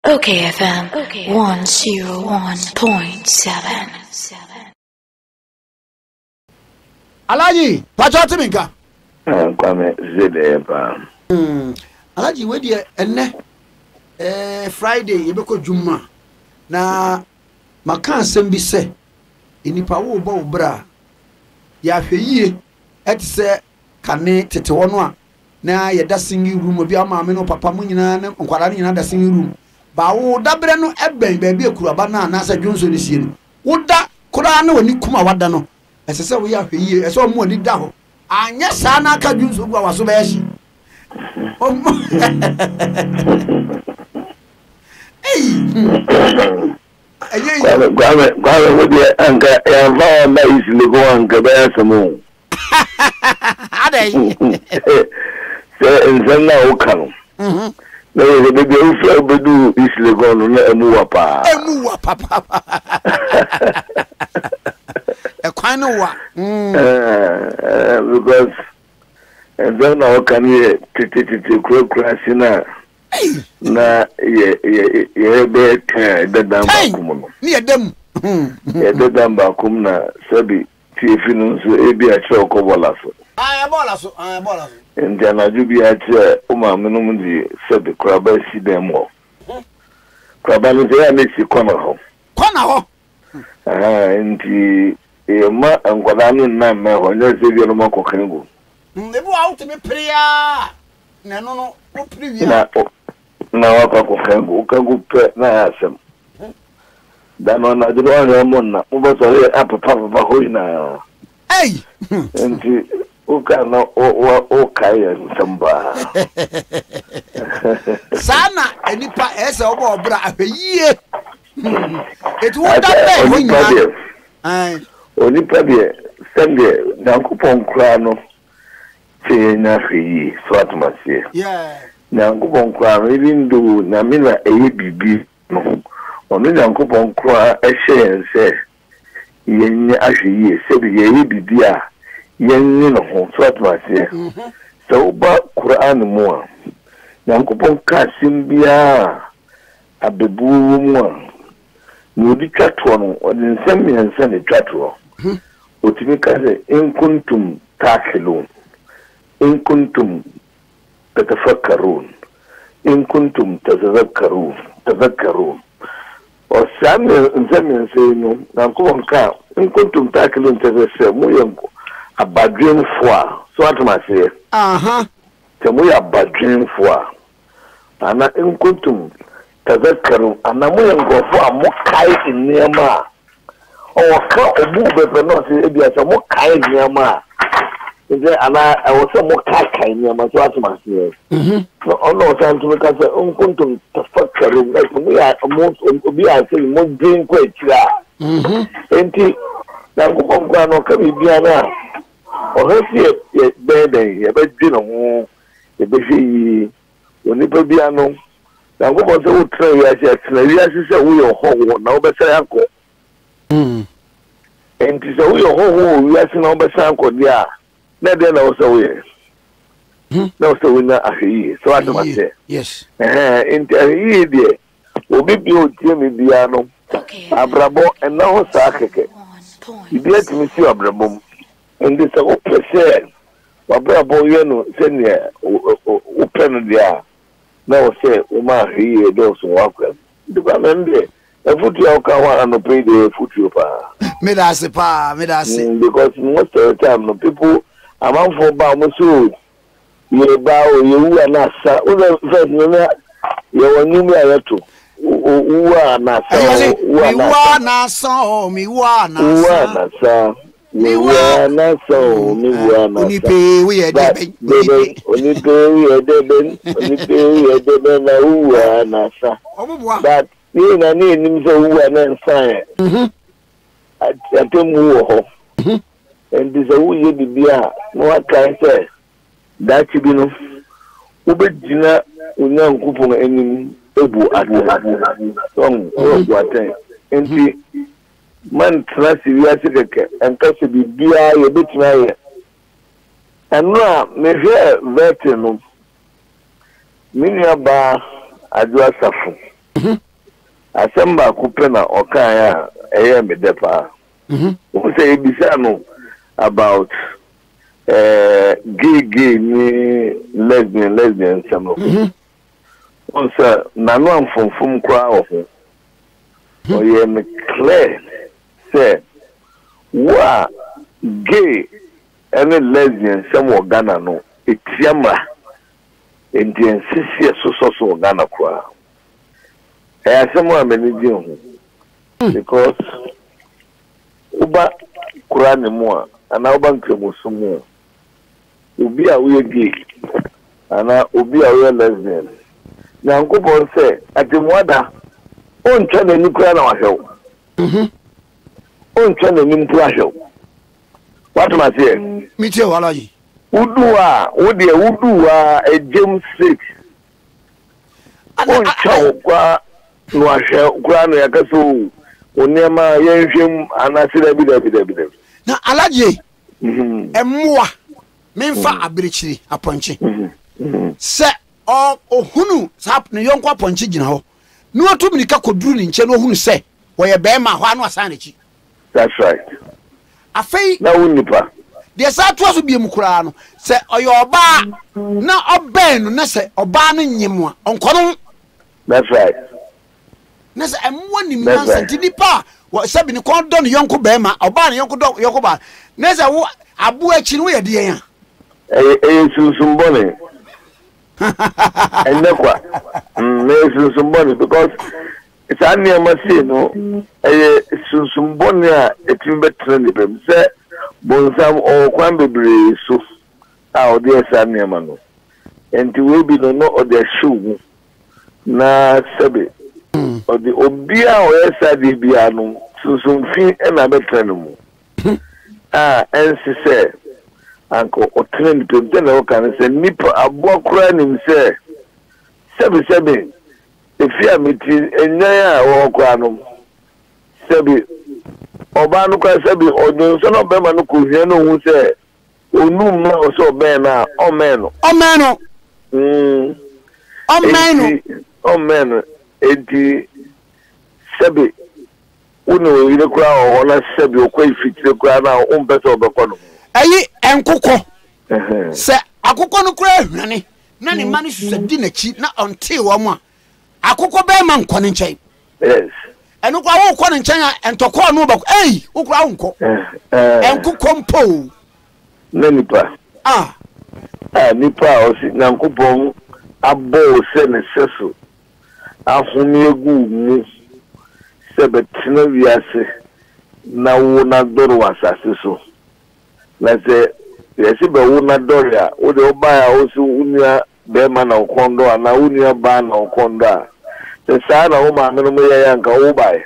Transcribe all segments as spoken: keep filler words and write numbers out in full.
okayfm one oh one point seven. Alaji, pacho minka. Ah, kwame zede pa. Hmm. Alaji we die enne eh Friday yebeko juma. Na maka asem bi se enipa wo bo bra ya hweyie etise kane tete wono a na ye da singing room bi ama me no papa mu nyina ne nkwara nyina da singing room ba wo da bre no eben ba bi ekuraba na na sa dwonso ne sie no wo da kura na wani kuma wada no esese wo ya hweyie ese o mu ani da ho anya sa na aka dwonso gwa waso ba yashi Kwame kwame kwame wodi anka ya va na isile go anka ba yasamu. Adai. Se nzanna o kanu. Mhm. Na ye be be ufa bedu isile go no na emu wa pa. Emu wa papa. E kwan no wa. Eh because nzanna o kanu ye tititi kura kura sina. Na ye ye ye be te da dan ba kum no ni edam ye da dan ba kum na sabi tifi no so e bi a che ko bola so ah bola so ah bola so ndia na ju bi a che o ma me no mu di sabi kra ba si dem ho kra ba no je na si kona ho kona ho ah nti e ma ngwada no na me ho nya se bi no ma ko kango ndebu out me priya na no no o priya na na waka ko kango kango pe na asem da no na dilo anya mo na mo ba so e apapa papa ho ina ei enti o ka na o o kai nsamba sana enipa ese obo obra ahweyie etu wo da be ho nyina ai oni pa de sende na kupon kra no che na hweyie so atmasie yeah na kupon kra no even do na me na eye bibi no onu na kupon kra ehye ense yenye ahweyie se bi eye bibi a yenye no ho so atmasie so ba Quran mu a na kupon ka simbia abebu mu a no di twatwo no odin nsem yense ne twatwo otimi ka se in kuntum takilun in kuntum tatafakkarun in kuntum tazakkarun tazakkarun o sam nsem yense no na kupon ka in kuntum takilun tazakse mu yanko abadwen foa so atmase aha te mu ya abadwen foa ana in kuntum tazakkarun ana mu yanko foa mu kai nema o ka obu bebe no se ebia se mu kai nema nje ana o se mu kai kai nema so atmase mhm no ono santu ka se in kuntum tafakkarun like mu ya mu obi a se mu din ko etira mhm enti na ko kwa no ka bibia na o hesi e beden ye be di no ho e be fi oni pe bia no na ko bo se wo tra ya se tra ya se se wo yo ho na wo be se anko mm enti se wo yo ho ya se na wo be se anko dia na de na wo se wo ye na wo se wo na ahi so ado ma se yes eh enti ahi de obi bi o tie mi bia no abrabo en na ho sa keke ibi atimi si abrabo and this a percent abrabo ye no se ne o pen dia na o se o ma hi do so wakwa de ba mende e futu o ka wa no pay the futu pa me da se pa me da se because most of the time no people among for ba mo so ye ba o ye wu na sa o the first no na ye wonu mi ayato o wa na sa wa na sa mi wa na sa wa na sa mi wa na so mi wa na oni pe we e de ben oni pe we e de ben oni pe we e de ben na wa na sa but ni na ni ni so wa na sa mhm atemu wo mhm and this a we ye bia no aka say that bi no wo be gina onyankopon anim ebu ade so wo aten enti man trust you as keke enka se bibia ye betima ye enu a me hwe vete no minua ba adwa safo mhm asamba kupena okaya eye me depa mhm we say bisa no about uh gay gay ni lesbian lesbian some mhm once nanu amfomfom kwa oho oye me clear say wa gay and lesbian some Ghana no etiama Indian sisi so so so Ghana kwa eh asemo ameniji ho because uba Qur'an mu a ana uba nkremusumu obi a we gay ana obi a we lesbian na nkopon se atemwada on twa na ni kura na wahwew mhm on twa na ni mpu ahwew what ma say mi tie wala yi Udua, Udia, Udua, a James six. Oh, chow, qua, no, shall, Grana, Yakasu, Unema, Yenshim, and I said, I be there, be there, be there. Now, Alaji, and more, Memfa Abrichi, a punchy. Sir, or Hunu, Sap, New York, punchy, you know. No too many Kakudrun in Chelo who say, where a bear, my one was sanity. That's right. A fay, no, Unipa. There was to be a mukrano. Say, or your bar, no, or Ben, no, say, or banning him on Colonel. That's right. Nessa, and one in Manson, Tinipa, what said in the condon, Yonko Bema, or Barney Yonko Dog Yokoba. Nessa, what a boy chinway, dear. A some bonnet. And never, there's some money because it's only a machine, a some bonnet, a timber trend, say. Bonsam o kwambe bre so a o de sane ma no enti we bi no no o de show na sebe o de obi a o yesa de bia no sunsun fi e na betra no mu ah ensi se anko o trend to de na o kan se nipa abo kura nim se sebe sebe e fi amiti enya ya o kwa no sebe Oba no kwa sabi odun so no be ma no ko hie no hu se onum na o so be na o men no o men no mm o men no o men enti sabi uno ile kwa o na sabi o kwa ifitire kwa na o mpeto obekọ no ayi enkokọ se akokọ no kura hwane na ne ma no so di na chi na onte wo mo akokọ be ma nkọ ne nkyai yes enu kwa wo kọ ne nkyɛn a entokɔ no ba ei wo kura wo nkɔ enku kompo na nipa ah ah nipa o si na nkopɔ abo se ne seso ahumi egu mu se betina wiase na wo na doro asase so na se yesi be wo na doro a wo de oba ya o si unia be ma na okondo a na unia ba na okondo a the son of my memory and go by.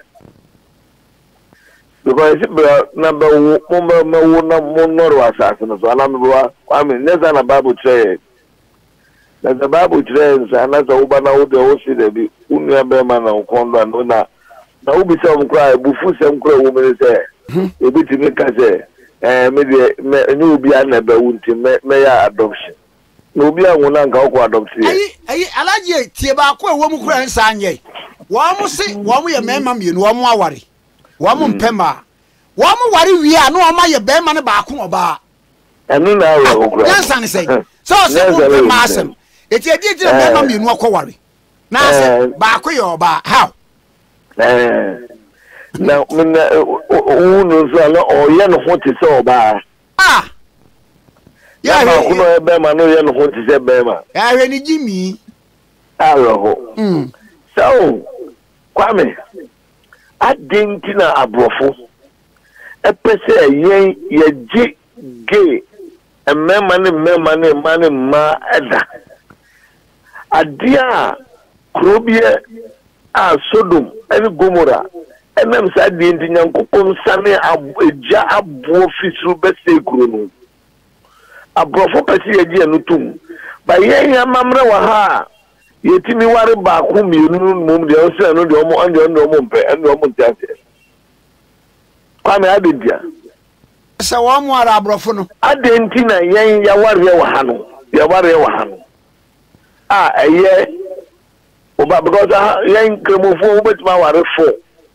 Because number one more assassins, I mean, there's a Bible trade. There's a Bible trades, and that's a Ubana, the Osi, Unia Berman, or Conda, and Una. Now, will be some cry, Bufu, some cry woman say, a bit to make us say, and maybe a new be another wound to may adoption. No be a woman go adopt. Ayi, ayi, alaje tie ba ko ewo mu kura nsa anye. Wo mu se, wo mu ye mema mienu, wo mu aware. Wo mu mpema. Wo mu ware wi a no ma ye bema ne ba ko oba. Enu na awo kura. Nsa ne sei. So so mu mpema asem. Eti edi edi mema mienu akọ na asem ba ko ye oba. How? Eh. Na na unu so na o ye no ho ti se oba. Ah. Yeah, no, no, Bema, no, you know what is a Bema. I really Jimmy. Hello. Mm. So, Kwame, I didn't know a brofo. A person, ye, ye, gay, a man, money, man, money, money, ma, edda. A dear, Krobia, ah, Sodom, and Gomorrah. And I'm sad, the Indian Kupon Sane, a jar, a bofisu, best grown. A brofo pesi ye no tum ba ye ya mamra wa ha ye timi ware ba ku mi nu mum de o se no de o mo ande ande o mo mpe ande o mo ntiase kwa me adedia se wo mo ara brofo no adenti na yen ya ware wa ha no ya ware wa ha no a eye Oba because yan kremofo obetima ware fo.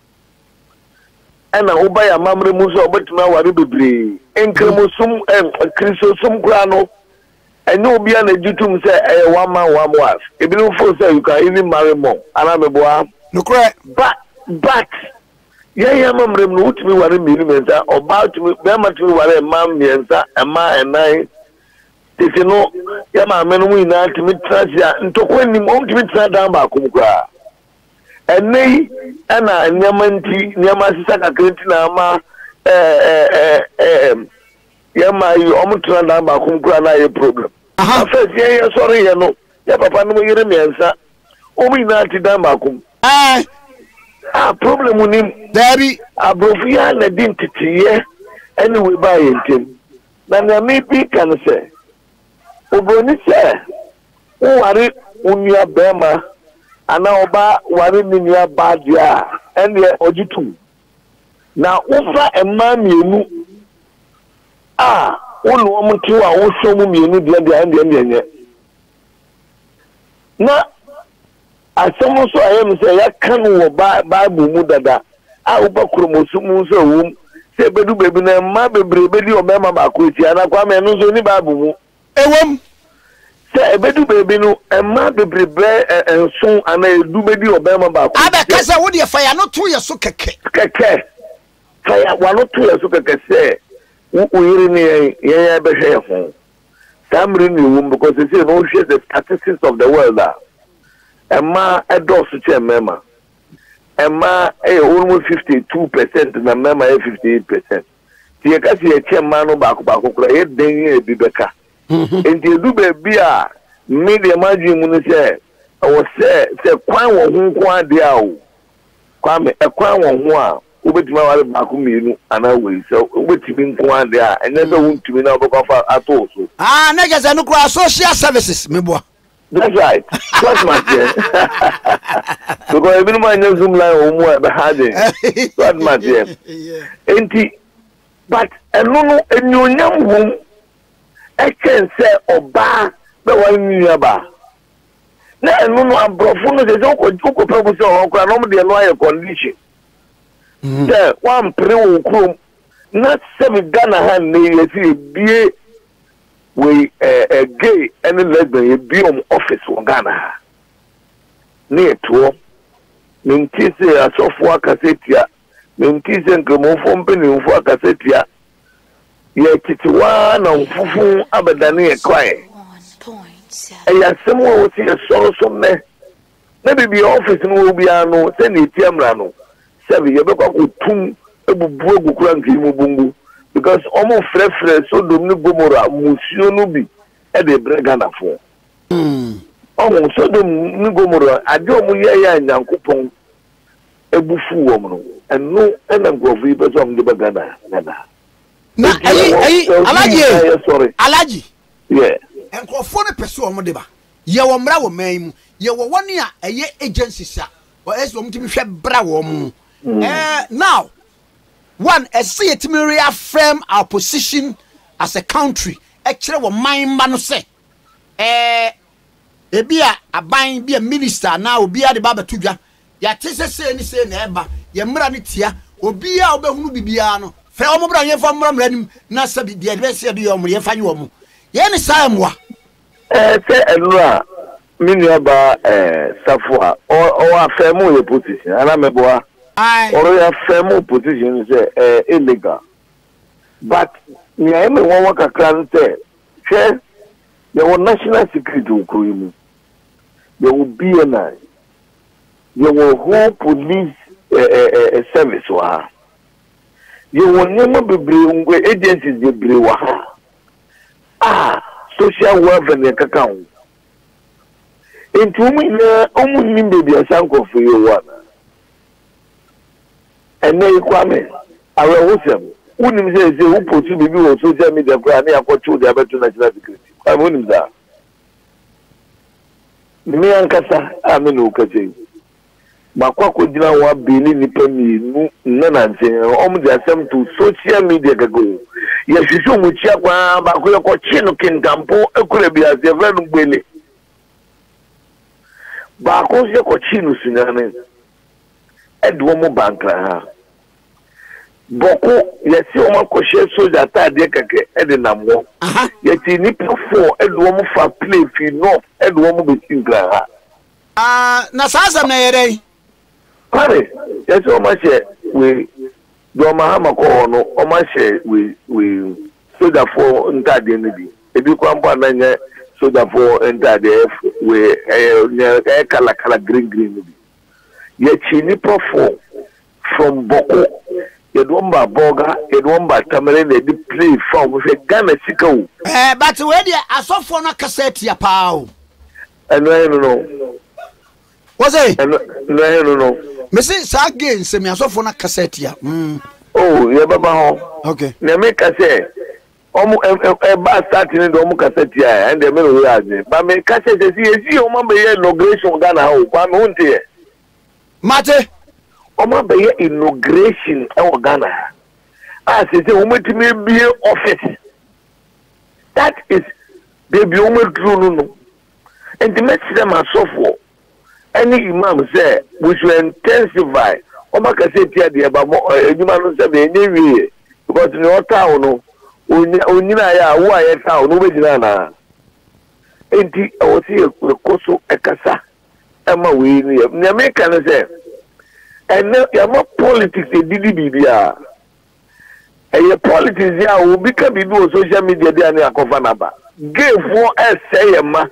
Ana oba ya mamre muso obetima ware bebre. En kremosum em krisosum kra no. And no be an edutum say a one man one wife. If you don't say you can even marry more. And I'm a boy. No correct. But but yeah, yeah, I'm removed to me what a million about to me, very much what a man means, a man and I. If you know, yeah, my men we not to meet Trasia and to when him home to meet Sadama Kumkra. And nay, and I, Yamanti, Yamasaka Kritina, ma, eh, eh, eh, Yama, you almost turn down by Kumkra, a problem. I said, yeah, sorry, you know, yeah, Papa, no, you're a answer. Oh, we not to Damakum. Ah. Ah, problem with him. Daddy, a Brofian identity, yeah, anyway, by him. Then there may be can say, Oboni say, who are it when you are Bema, and now ba worry in your bad ya, and the Ojitu. Now, over a man you ah, one woman to our own show me, you need the end, the end, yet. Now, as someone so I am say, I can't buy Bible Mudada. I will back chromosomes room. Say, Bedu baby, my baby, baby, or Mamma Bakuti, and I come and no any Bible. A woman say, Bedu baby, no, and my baby, and soon, and I do baby or Mamma Bakuti. I because I would if I are not two years so keke. Keke. Fire one or two years so keke say, we're in a behavior home. Some renew because they say, no, share the statistics of the world. Emma a dosu che mema. Emma a almost fifty-two percent na mema a fifty-eight percent. Tiye kasi ye che mano baku baku kura ye denye e bibeka. Enti edu bebi a media maji muni se awo se se kwan wo hu kwa dia o. Kwa me e kwan wo hu a obetima wale baku mienu ana we se obetimi nkwa dia enye se wuntimi na obekwafa ato so. Ah na gese no kura social services mebo. That's right. That's my dear. Because even my name Zoom line or more behind it. That's my dear. Enti, but I don't know a new young woman. I can say Oba, the one nearby. Now I don't know I'm profound. There's no good purpose or normally a lawyer condition. There, one pre crew, not seven Ghana hand me be. We a gay and lesbian be on office for Ghana. Near to Mintise a software cassetia, Mintise and Grammophone penny for cassetia. Yet it's one on Fufu Abadani crying. And yet someone will see a source of me. Maybe the office will be a no, send it Tiamrano. Seven, you better go to a bubu cranky mubungu. Because almost fresh fresh so Dominic Gomora Musionubi at the Bregana for. Almost so Dominic Gomora, I don't know and Yankupon a bufu woman and no and I'm going to be on the Bagana. Alaji, sorry, Alaji, yeah, and for forty percent of Modeba. You were bravo, ma'am. You were one year a year agency, sir, or else want to be bravo. Now. One, a see it me reaffirm our position as a country. Actually, what my man say, eh, a be a buying be a minister now, be a the Baba Tuja. Ya tese say any say neighbor, ya muranitia, or be a obehubiano. Fair Mobra from Ramrem, Nasa be the adversary of your Muriafanuomo. Yenny Samwa. Eh, say a lua, Miniaba, eh, Safua, or a family position, and I'm a boy. Or a family position is uh, illegal. But me, I am a one worker can say, share your national security will cream. There will be a night. There will whole police uh, uh, uh, service. You will never be bring agencies they bring. Ah, social welfare in account. Into me, only baby a sanko for you one. And then Kwame, I will him. Wouldn't say, who put you on social media? I got you the other national security. I wouldn't that. Me and Kasa, I mean, okay. Makwako dina wa bini ni pemi nana nse omu di asem to social media gago ya shishu muchia kwa bakuya kwa chino kintampo ekure biya zevenu gbele ba ko se ko chi no sunyane edwo mo bankra ha boko yesi o ma ko she soja ta de keke ede namwo yeti ni pefo edwo mo fa play fi no edwo mo be tingra ha ah na sasa na yere pare yesi o ma she we do ma ha mako no o ma she we we soja fo ntade ne bi ebi kwa mpa na nye soja fo ntade we eh kala kala green green ne bi yeti ni pefo from boko Yedwamba boga, Yedwamba tamere de di play from we Ghana sika o. Eh, but we dey asofo na cassette ya pa o. Eno eno no. What's it? Eno eno no. Me say sa again say me asofo na cassette ya. Mm. Oh, ye baba ho. Okay. Na me ka say omo e ba start ni do omo cassette ya and me no we aje. Ba me ka say say si o ma be inauguration Ghana ho. Kwa me hunte. Mate Oma be inauguration e Ghana. Ah, say say omo ti me be office. That is baby omo true no no. And the message them are so for any imam say we should intensify. Oma ka say tia de ba mo eduma no say be nyewie because no town no onyina ya wo aye town no be jina na. Enti o si ekoso ekasa ema we ni na me kan say and ya mo politics e didi bibia e politics ya wo bi ka bibi o social media dia na akofa na ba gay for say ma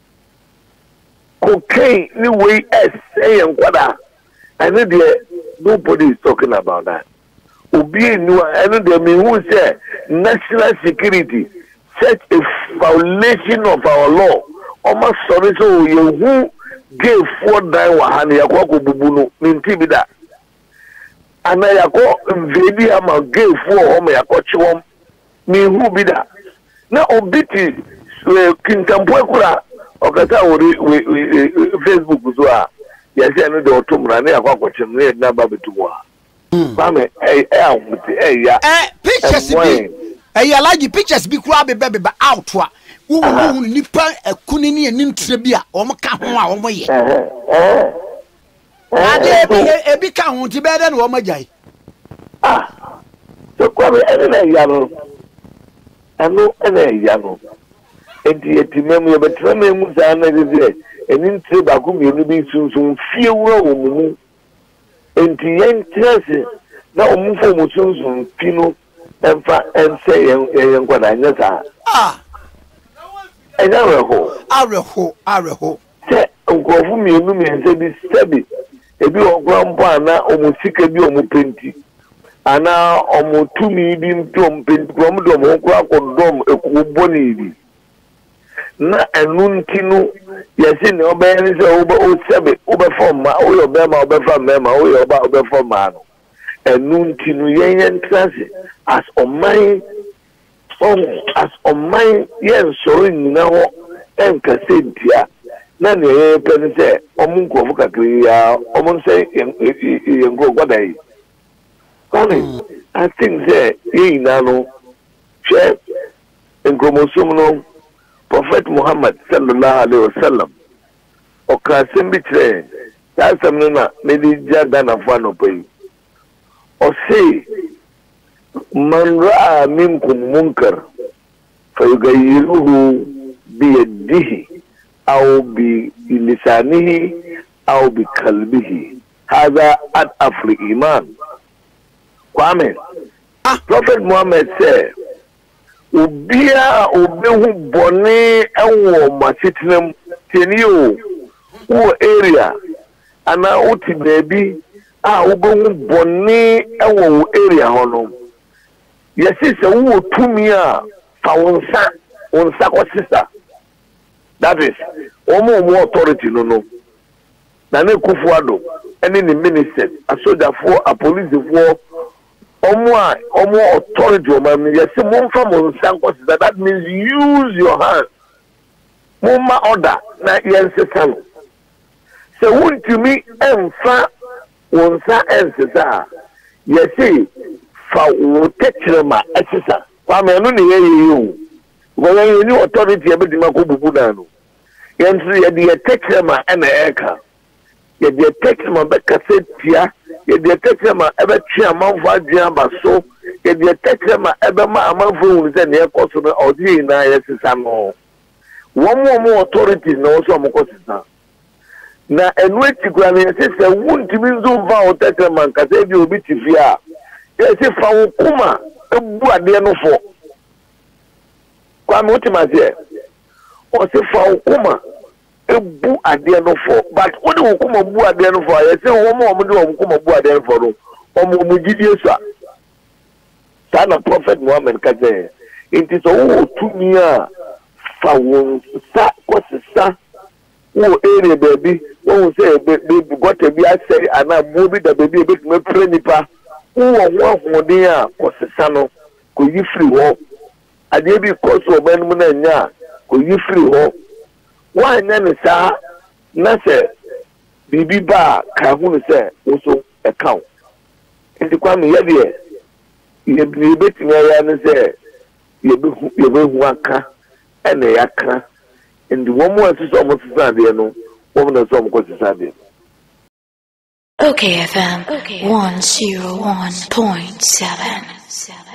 cocaine ni way say nkwada and there nobody is talking about that obi nu and there me who say national security such a violation of our law almost sorry so you who gay for die wahani yakwa bubu no minti bida ana yakwa mvedi ama gay for home yakwa chiwom mi hu bida na obiti kintampo kura okata ori Facebook so a yesi anu de otumra na yakwa kwachim na na ba betuwa ba me eh eh amuti eh ya eh pictures bi eh ya like pictures bi kura be be out wa wo nipa akuni ne ni ntre bi a o mo ka ho a o mo ye eh ade bi ebi ka ho ti be de na o mo jai ah so kwa be ene na ya no anu ene ya no enti etimem ye betra na mu za na de eni ntre ba ku mi ni bi sunsun fie wura wo mu enti yen trese na o mu fo mu sunsun pino emfa ense yen yen kwa na nya sa ah and Araho, Araho, Araho. Say, Uncle Fumi, you mean, say this steady. If you are grandpa now, almost sick of you, almost twenty. And now, almost two million tom pent from dom, crack or dom, a kuboni. Na and noon tino, yes, in your band is over old seven, over from my oil, Bema, over from Mema, oil about over from man. And noon tino, yan transit, as on mine. Oh, as on my yes, sorry, now, and Cassentia, none a penny say, Omunko Vocacria, Omon say, and go what I. I think say, ye nano, chef, and Gromosumno, Prophet Muhammad, sallallahu alayhi wa sallam, or Cassim betray, that's a minute, maybe Jadana Fano pay. Or say, من رأى منكم منكر فيغيره بيده أو بلسانه أو بقلبه هذا أضعف الإيمان. Kwame, Prophet Muhammad said, "Ubia ubehu bone ewo masitinem teniyo u area ana uti baby a ubehu bone ewo area hono." Yes, it's a woo to me, found son, on Sako sister. That is, almost more authority, no, no. Nane Kufuado, and in the minister, a soldier for a police for, or more, or more authority, man. Yes, more from on Sako sister. That means use your hand. Mumma order, not yes, son. So, won't you me and fa, one sa and sister? Yes, see. Fa wo tetrema exercise kwa me no ne ye you when you new authority e be di makobubu na no yɛnso yɛde yɛtɛkyerɛ ma ɛna ɛka yɛde yɛtɛkyerɛ ma bɛkasa tia yɛde yɛtɛkyerɛ ma ɛbɛtwe amanfo adwene aba so yɛde yɛtɛkyerɛ ma ɛbɛma amanfo hunu sɛ neɛ ɛkɔ so no ɔde nyinaa yɛsesa no wɔn mu ɔmo authorities na wɔn so ɔmo kɔ sesa na ɛnu eti kura no yɛsɛ sɛ wuntumi nso mfa wo tɛkyerɛ ma nkasa ebi obi ti fie a yɛsɛ fa wo kuma ebu adeɛ no fo kwame wotim aseɛ ɔsɛ fa wo kuma ebu adeɛ no fo but wode wo kuma bu adeɛ no fo a yɛsɛ wɔn mu ɔmo de wɔn kuma bu adeɛ no fo no ɔmo ɔmo gyidie so a saa na prophet Muhammad ka kyerɛ nti sɛ wowɔ tumi a fa wɔn nsa kɔsesa wɔ area baabi wɔn sɛ beebi gɔta bi asɛe anaa buo bi da baabi ebetumi apire nipa wowɔ ho ahoɔden a kɔsesa no kɔyi firi hɔ adeɛ bi kɔ so ɔbɛn no mu na nya a kɔyi firi hɔ wɔanyɛ ne saa na sɛ biribi ba a ka ho no sɛ woso ɛka wo nti kwame yɛdeɛ yɛbɛtumi ayɛ no sɛ yɛbɛhu aka ɛna yɛaka nti wɔn mu a ɛsɛ sɛ ɔmo sesa adeɛ no wɔn na sɛ ɔmo kɔ sesa adeɛ no. O K F M one oh one point seven.